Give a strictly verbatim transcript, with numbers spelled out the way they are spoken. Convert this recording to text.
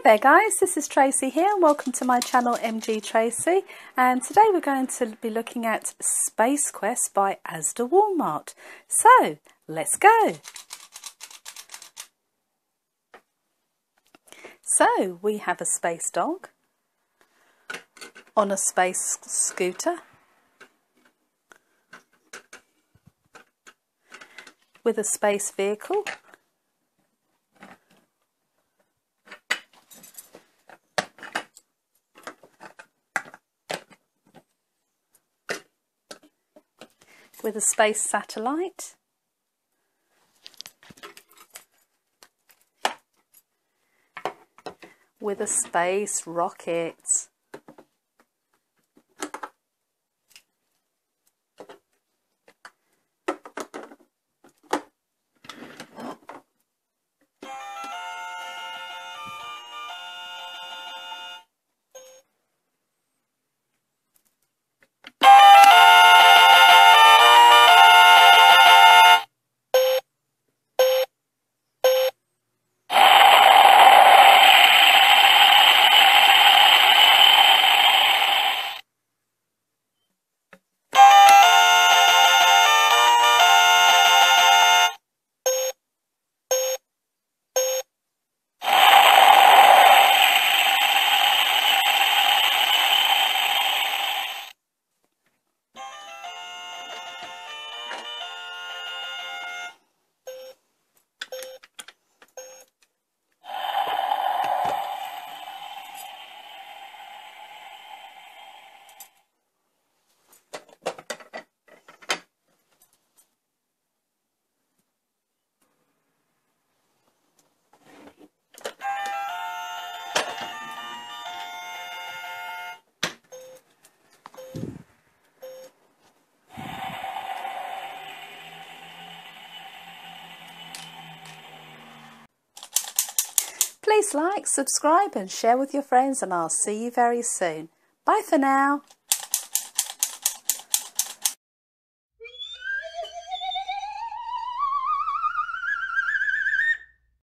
there guys, this is Tracy here and welcome to my channel M G Tracey, and today we're going to be looking at Space Quest by Asda Walmart. So let's go. So we have a space dog on a space scooter with a space vehicle. With a space satellite, with a space rocket, Please like, subscribe and share with your friends, and I'll see you very soon. Bye for now.